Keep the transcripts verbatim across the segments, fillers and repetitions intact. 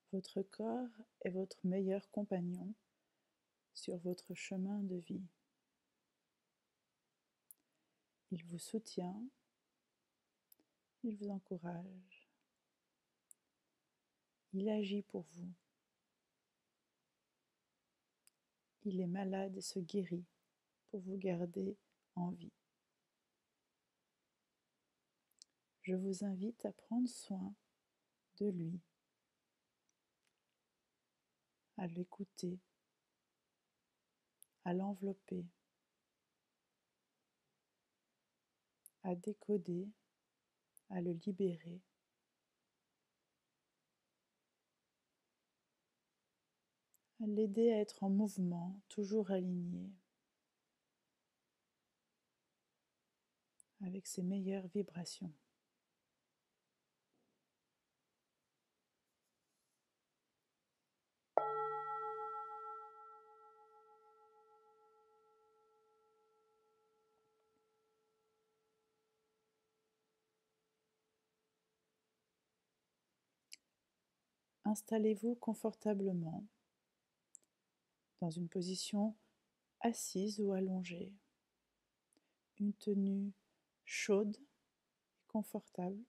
Votre corps est votre meilleur compagnon sur votre chemin de vie. Il vous soutient, il vous encourage, il agit pour vous. Il est malade et se guérit pour vous garder en vie. Je vous invite à prendre soin de lui, à l'écouter, à l'envelopper, à décoder, à le libérer, à l'aider à être en mouvement, toujours aligné, avec ses meilleures vibrations. Installez-vous confortablement dans une position assise ou allongée, une tenue chaude et confortable.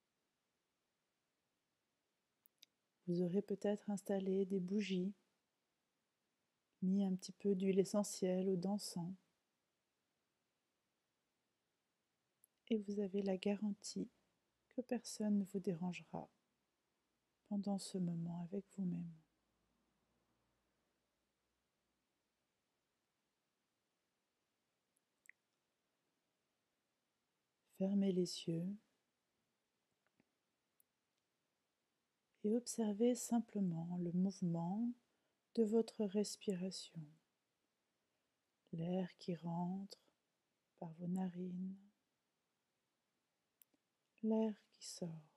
Vous aurez peut-être installé des bougies, mis un petit peu d'huile essentielle ou d'encens, et vous avez la garantie que personne ne vous dérangera pendant ce moment avec vous-même. Fermez les yeux et observez simplement le mouvement de votre respiration, l'air qui rentre par vos narines, l'air qui sort.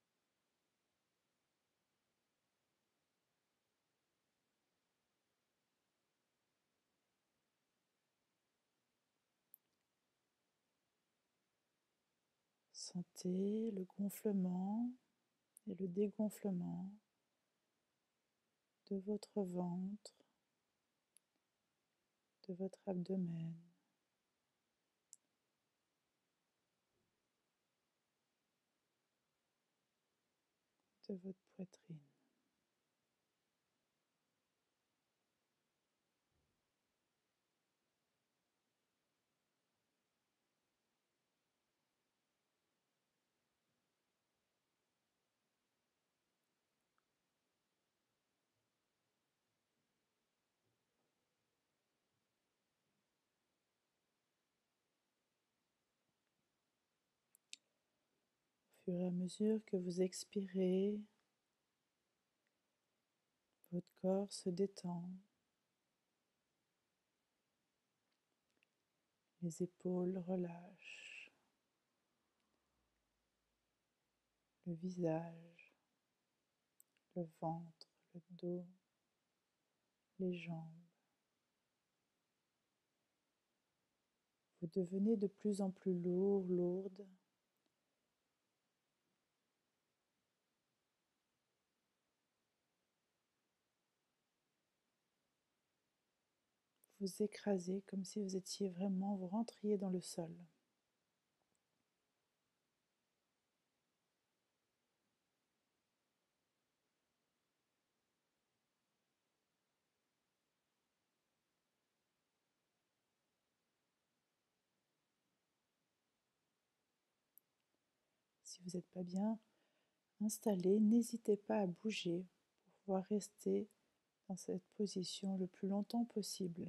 Sentez le gonflement et le dégonflement de votre ventre, de votre abdomen, de votre poitrine. Au fur et à mesure que vous expirez, votre corps se détend, les épaules relâchent, le visage, le ventre, le dos, les jambes. Vous devenez de plus en plus lourd, lourde. Vous écrasez comme si vous étiez vraiment, vous rentriez dans le sol. Si vous n'êtes pas bien installé, n'hésitez pas à bouger pour pouvoir rester dans cette position le plus longtemps possible.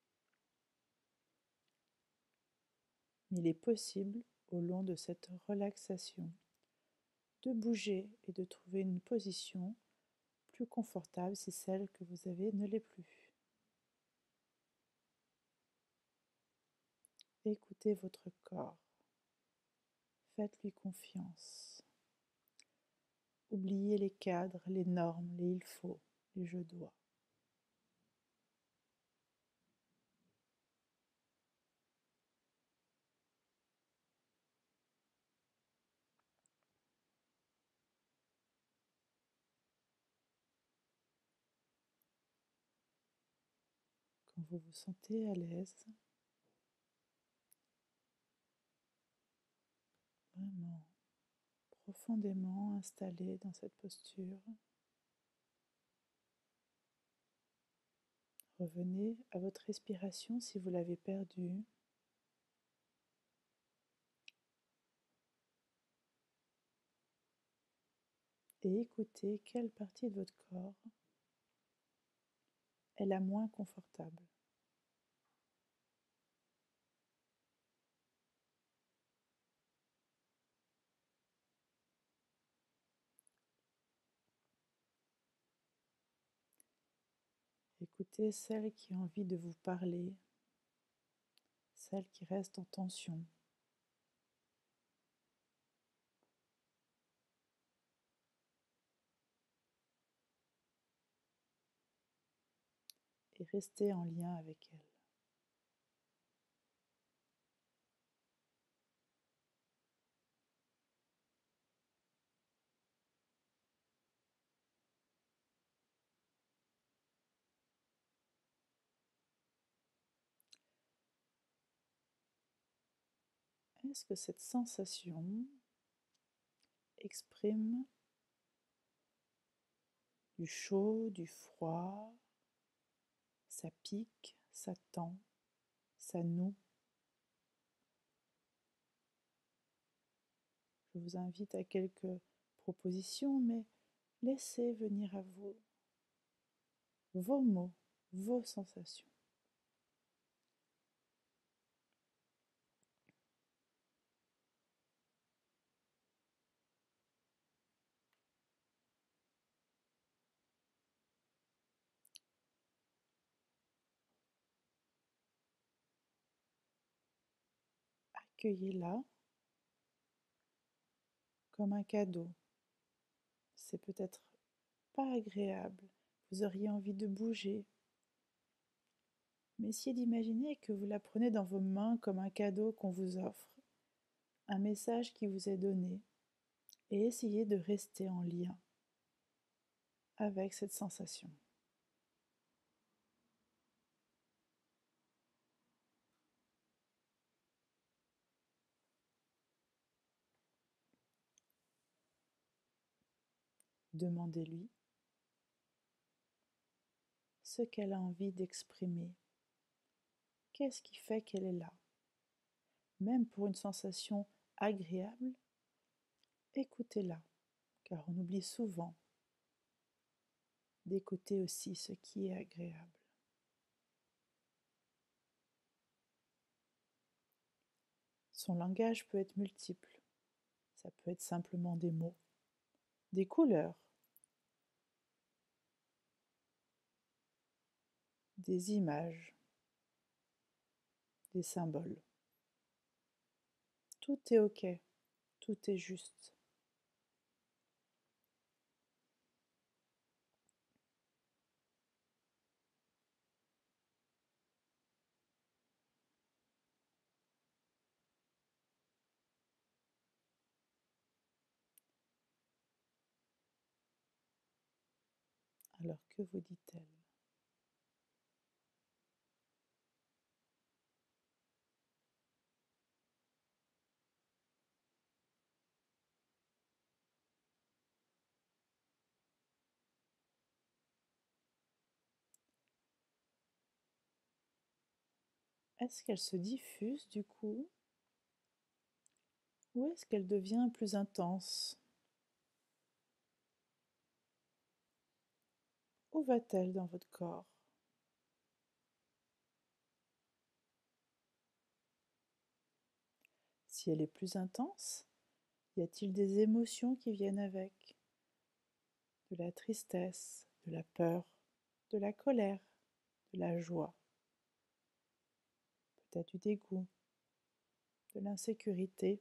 Il est possible, au long de cette relaxation, de bouger et de trouver une position plus confortable si celle que vous avez ne l'est plus. Écoutez votre corps. Faites-lui confiance. Oubliez les cadres, les normes, les il faut, les je dois. vous vous sentez à l'aise, vraiment profondément installé dans cette posture. Revenez à votre respiration si vous l'avez perdue. Et écoutez quelle partie de votre corps est la moins confortable. Écoutez celle qui a envie de vous parler, celle qui reste en tension. Et restez en lien avec elle. Est-ce que cette sensation exprime du chaud, du froid, ça pique, ça tend, ça noue? Je vous invite à quelques propositions, mais laissez venir à vous vos mots, vos sensations. Accueillez-la comme un cadeau. C'est peut-être pas agréable, vous auriez envie de bouger, mais essayez d'imaginer que vous la prenez dans vos mains comme un cadeau qu'on vous offre, un message qui vous est donné, et essayez de rester en lien avec cette sensation. Demandez-lui ce qu'elle a envie d'exprimer. Qu'est-ce qui fait qu'elle est là? Même pour une sensation agréable, écoutez-la, car on oublie souvent d'écouter aussi ce qui est agréable. Son langage peut être multiple. Ça peut être simplement des mots, des couleurs, des images, des symboles. Tout est OK, tout est juste. Alors que vous dit-elle? Est-ce qu'elle se diffuse du coup? Ou est-ce qu'elle devient plus intense? Où va-t-elle dans votre corps? Si elle est plus intense, y a-t-il des émotions qui viennent avec? De la tristesse, de la peur, de la colère, de la joie, peut-être du dégoût, de l'insécurité.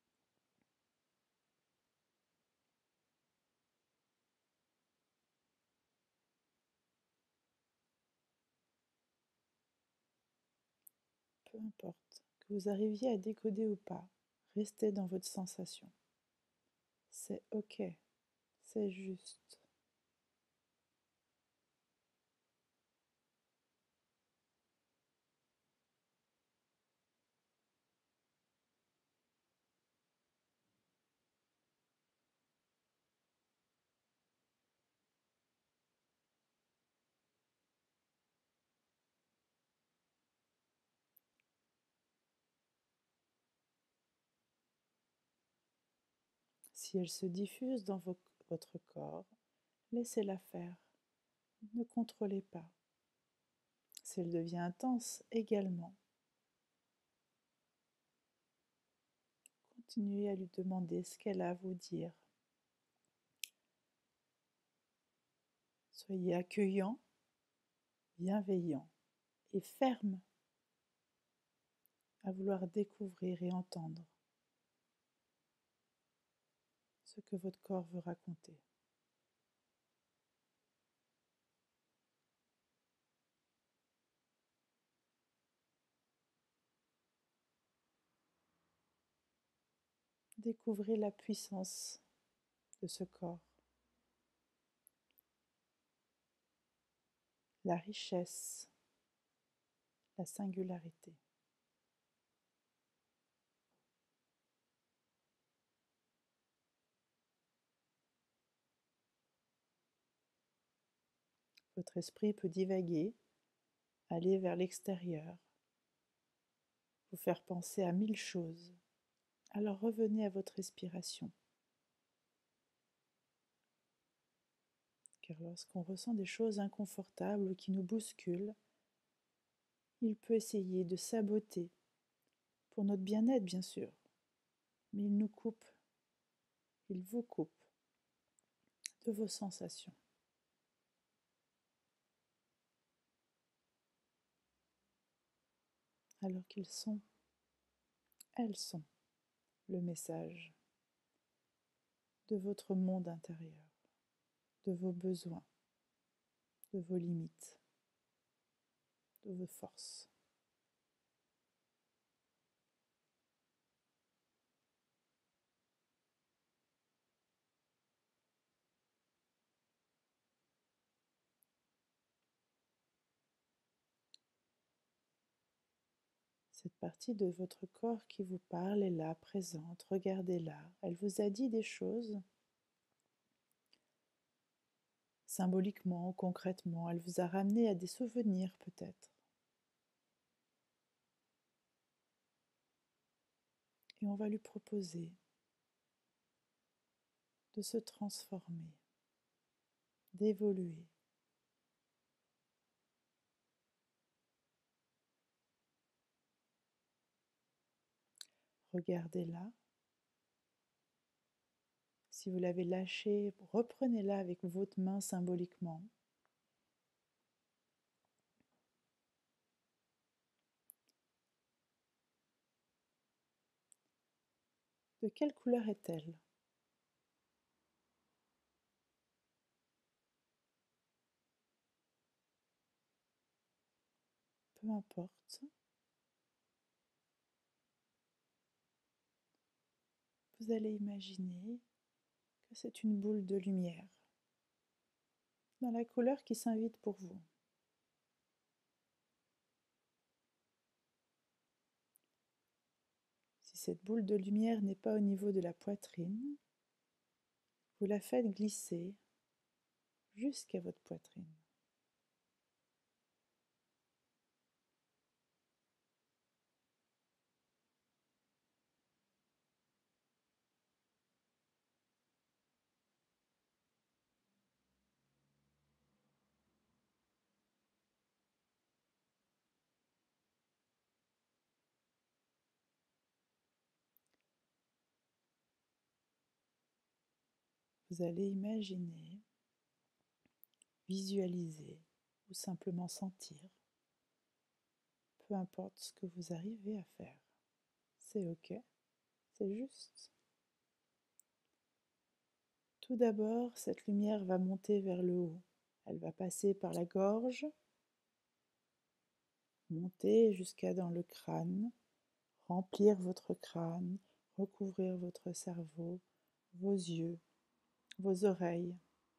Peu importe, que vous arriviez à décoder ou pas, restez dans votre sensation. C'est OK, c'est juste. Si elle se diffuse dans vo- votre corps, laissez-la faire. Ne contrôlez pas. Si elle devient intense également, continuez à lui demander ce qu'elle a à vous dire. Soyez accueillant, bienveillant et ferme à vouloir découvrir et entendre ce que votre corps veut raconter. Découvrez la puissance de ce corps, la richesse, la singularité. Votre esprit peut divaguer, aller vers l'extérieur, vous faire penser à mille choses. Alors revenez à votre respiration. Car lorsqu'on ressent des choses inconfortables ou qui nous bousculent, il peut essayer de saboter, pour notre bien-être bien sûr, mais il nous coupe, il vous coupe de vos sensations. Alors qu'ils sont, elles sont le message de votre monde intérieur, de vos besoins, de vos limites, de vos forces. Cette partie de votre corps qui vous parle est là, présente, regardez-la. Elle vous a dit des choses symboliquement, concrètement. Elle vous a ramené à des souvenirs peut-être. Et on va lui proposer de se transformer, d'évoluer. Regardez-la. Si vous l'avez lâchée, reprenez-la avec votre main symboliquement. De quelle couleur est-elle? Peu importe. Vous allez imaginer que c'est une boule de lumière dans la couleur qui s'invite pour vous. Si cette boule de lumière n'est pas au niveau de la poitrine, vous la faites glisser jusqu'à votre poitrine. Vous allez imaginer, visualiser ou simplement sentir, peu importe ce que vous arrivez à faire. C'est ok, c'est juste. Tout d'abord, cette lumière va monter vers le haut. Elle va passer par la gorge, monter jusqu'à dans le crâne, remplir votre crâne, recouvrir votre cerveau, vos yeux, vos oreilles,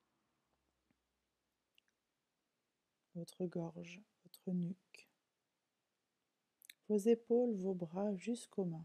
votre gorge, votre nuque, vos épaules, vos bras jusqu'aux mains.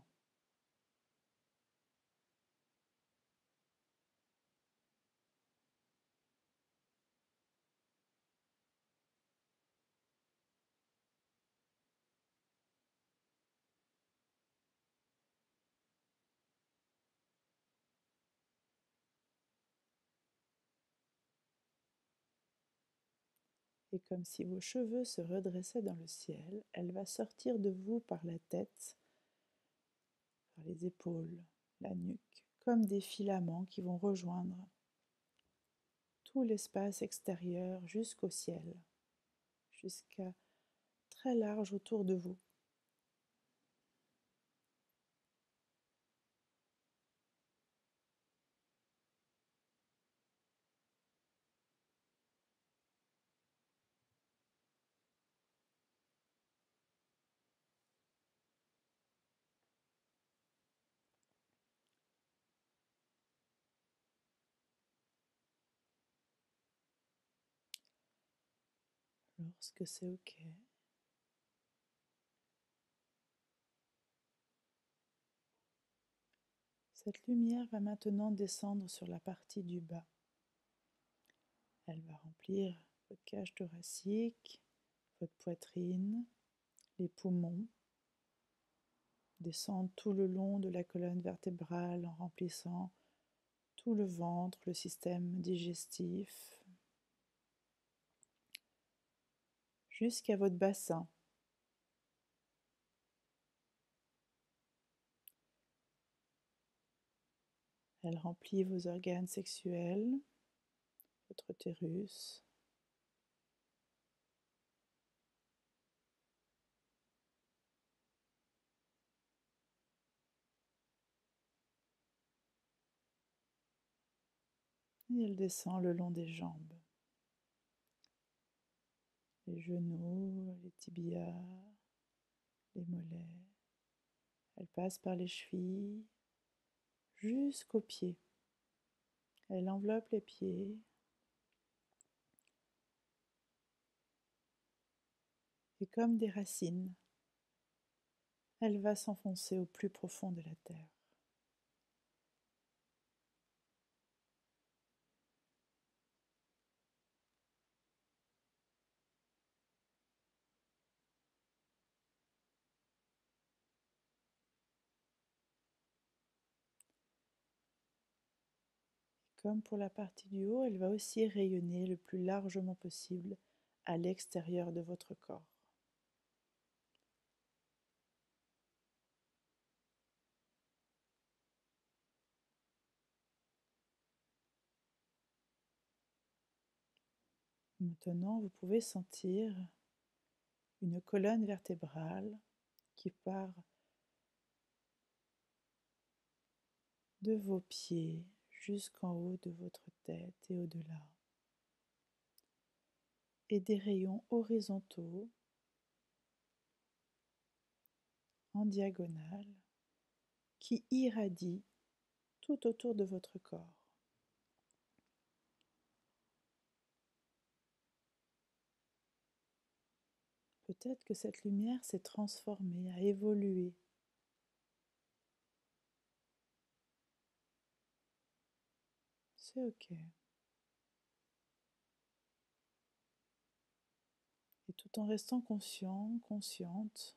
Et comme si vos cheveux se redressaient dans le ciel, elle va sortir de vous par la tête, par les épaules, la nuque, comme des filaments qui vont rejoindre tout l'espace extérieur jusqu'au ciel, jusqu'à très large autour de vous. Lorsque c'est OK, cette lumière va maintenant descendre sur la partie du bas. Elle va remplir votre cage thoracique, votre poitrine, les poumons, descendre tout le long de la colonne vertébrale en remplissant tout le ventre, le système digestif, jusqu'à votre bassin. Elle remplit vos organes sexuels, votre utérus, et elle descend le long des jambes, les genoux, les tibias, les mollets. Elle passe par les chevilles jusqu'aux pieds. Elle enveloppe les pieds et comme des racines, elle va s'enfoncer au plus profond de la terre. Comme pour la partie du haut, elle va aussi rayonner le plus largement possible à l'extérieur de votre corps. Maintenant, vous pouvez sentir une colonne vertébrale qui part de vos pieds jusqu'en haut de votre tête et au-delà, et des rayons horizontaux en diagonale qui irradient tout autour de votre corps. Peut-être que cette lumière s'est transformée, a évolué. C'est OK. Et tout en restant conscient, consciente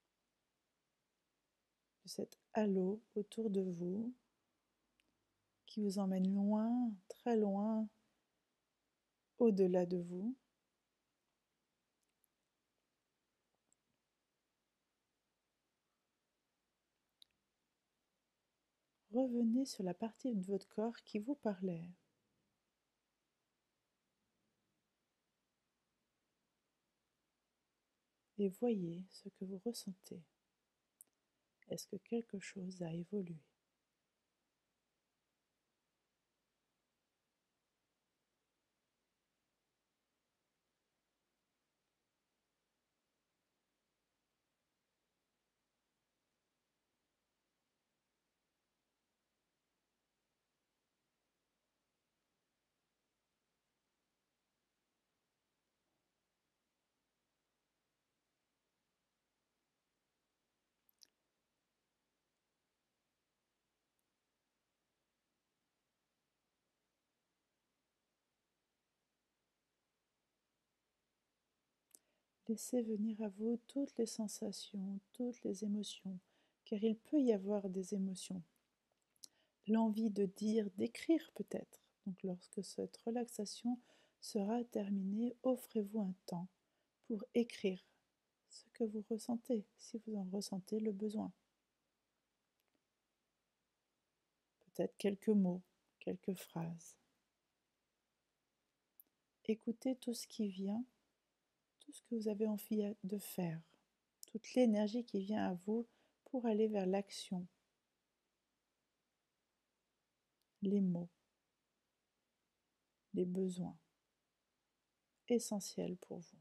de cet halo autour de vous qui vous emmène loin, très loin, au-delà de vous. Revenez sur la partie de votre corps qui vous parlait. Et voyez ce que vous ressentez. Est-ce que quelque chose a évolué? Laissez venir à vous toutes les sensations, toutes les émotions, car il peut y avoir des émotions. L'envie de dire, d'écrire peut-être. Donc lorsque cette relaxation sera terminée, offrez-vous un temps pour écrire ce que vous ressentez, si vous en ressentez le besoin. Peut-être quelques mots, quelques phrases. Écoutez tout ce qui vient, tout ce que vous avez envie de faire, toute l'énergie qui vient à vous pour aller vers l'action, les mots, les besoins essentiels pour vous.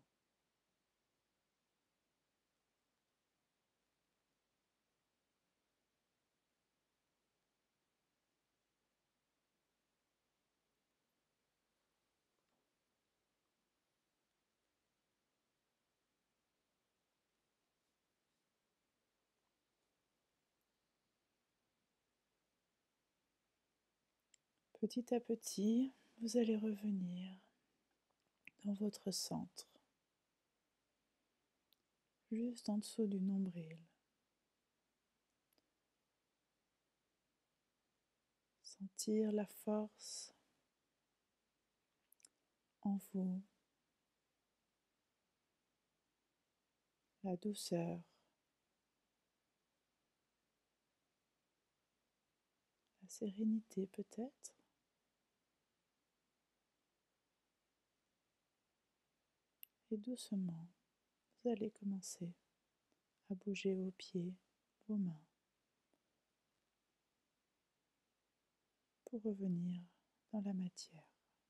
Petit à petit, vous allez revenir dans votre centre, juste en dessous du nombril. Sentir la force en vous, la douceur, la sérénité peut-être. Et doucement, vous allez commencer à bouger vos pieds, vos mains, pour revenir dans la matière.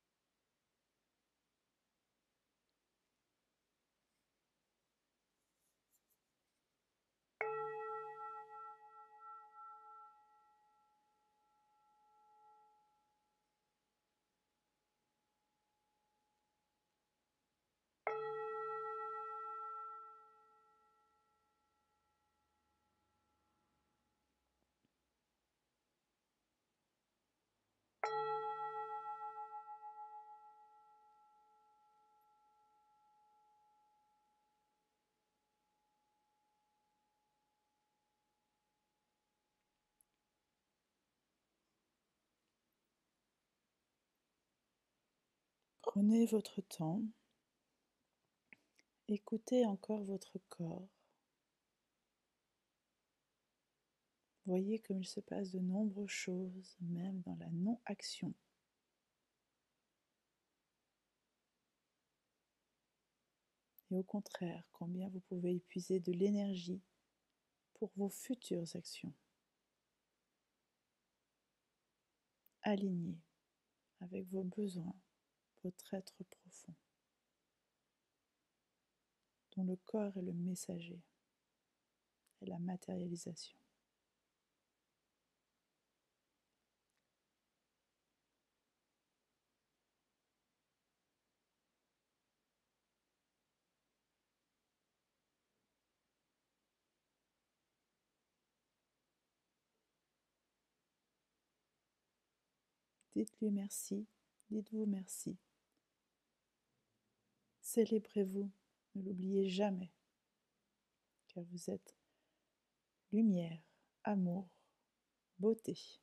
Prenez votre temps, écoutez encore votre corps. Voyez comme il se passe de nombreuses choses, même dans la non-action. Et au contraire, combien vous pouvez épuiser de l'énergie pour vos futures actions. Alignées avec vos besoins, votre être profond, dont le corps est le messager et la matérialisation. Dites-lui merci, dites-vous merci. Célébrez-vous, ne l'oubliez jamais, car vous êtes lumière, amour, beauté.